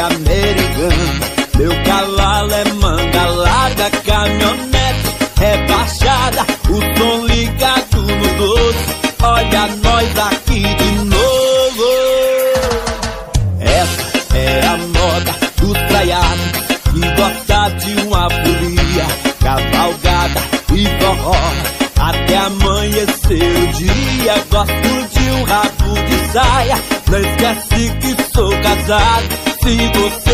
americana. Meu cavalo é manga larga, caminhonete rebaixada, o som ligado no 12. Olha nós aqui de novo. Essa é a moda dos praiados que gosta de uma folia, cavalgada e forró até amanhecer o dia. Gosto de um rabo de saia, não esquece que sou casado. Se você